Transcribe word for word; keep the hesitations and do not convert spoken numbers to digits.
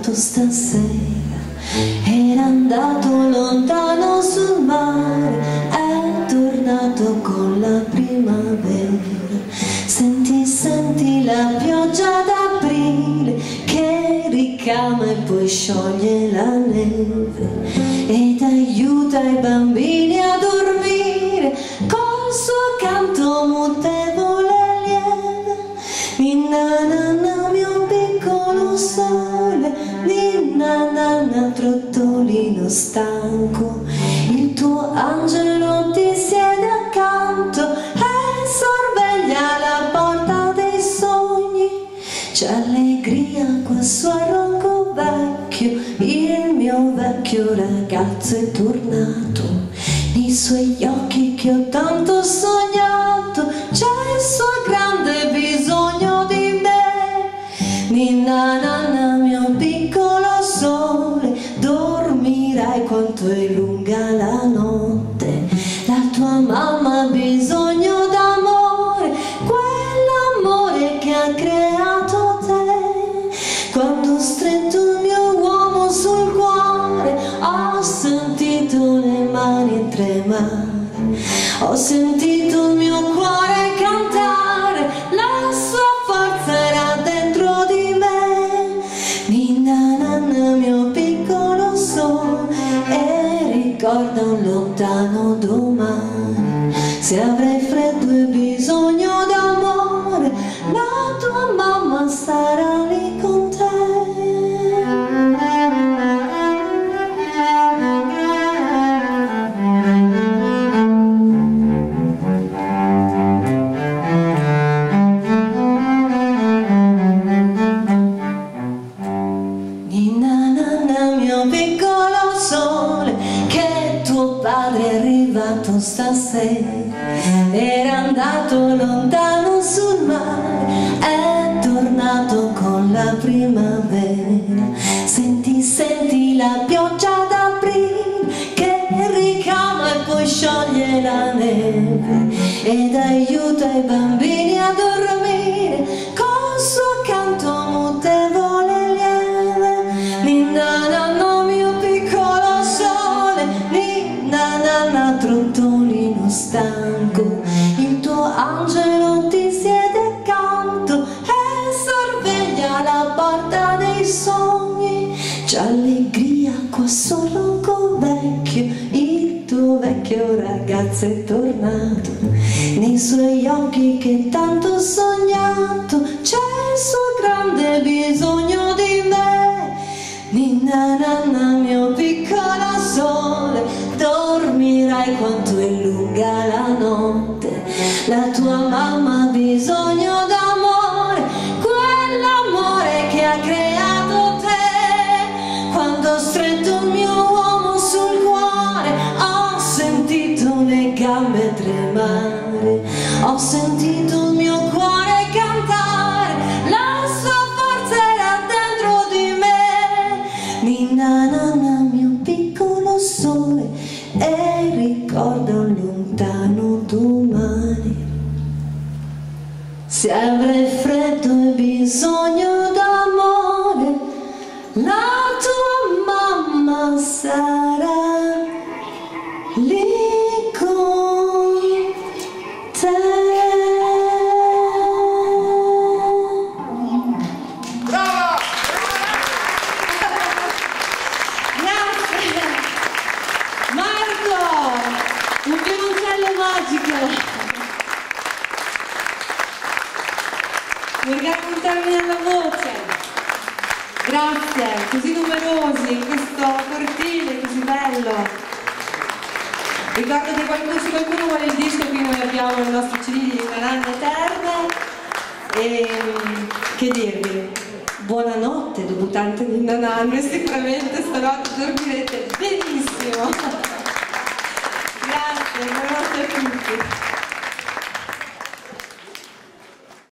arrivato stasera, era andato lontano sul mare, è tornato con la primavera. Senti, senti la pioggia d'aprile che ricama e poi scioglie la neve ed aiuta i bambini a dormire col suo canto mutevole e lieve. Ninna nanna mio piccolo sole, ninna nanna trottolino stanco, il tuo angelo ti siede accanto e sorveglia la porta dei sogni. C'è allegria quassù al ronco vecchio, il mio vecchio ragazzo è tornato, nei suoi occhi che ho tanto sognato c'è il suo grande bisogno di me. Ninna nanna mio piccolo sole, dormirai quanto è lunga la notte, la tua mamma ha bisogno d'amore, quell'amore che ha creato te. Quando ho stretto il mio uomo sul cuore ho sentito le mani tremare, ho sentito il mio cuore cantare, la sua forza era dentro di me. Ninna nanna mio piccolo sole, e ricorda un lontano domani, se avrai freddo e bisogno d'amore la tua mamma sarà lì con te. Ninna nanna mio piccolo sole, che tuo padre è arrivato stasera, era andato lontano sul mare, è tornato con la primavera. Senti, senti la pioggia d'aprile che ricama e poi scioglie la neve ed aiuta i bambini a dormire col suo canto mutevole e lieve. Ninna nanna mio piccolo sole, ninna nanna trottolino stanco, il tuo angelo ti siede accanto e sorveglia la porta dei sogni. C'è allegria qua sul ronco vecchio, il tuo vecchio ragazzo è tornato, nei suoi occhi che tanto ho sognato c'è il suo grande bisogno di me. Ninna nanna mio piccolo sole, dormirai quanto è lunga la notte, la tua mamma ha bisogno d'amore, quell'amore che ha creato te. Quando ho stretto il mio uomo sul cuore ho sentito le gambe tremare, ho sentito il mio cuore cantare, la sua forza era dentro di me. Ninna nanna mio piccolo sole, e ricorda un lontano domani, se avrai freddo e bisogno d'amore la tua mamma sarà lì con te. Brava! Grazie Marco, un violoncello magico. Vuoi raccontarmi nella voce? Grazie, così numerosi in questo cortile così bello. Ricordo che qualcuno, se qualcuno vuole il disco, qui noi abbiamo il nostro C D di Nanna Eterna. E che dirvi? Buonanotte, debutante di Nanna, sicuramente stanotte dormirete benissimo. Grazie, buonanotte a tutti.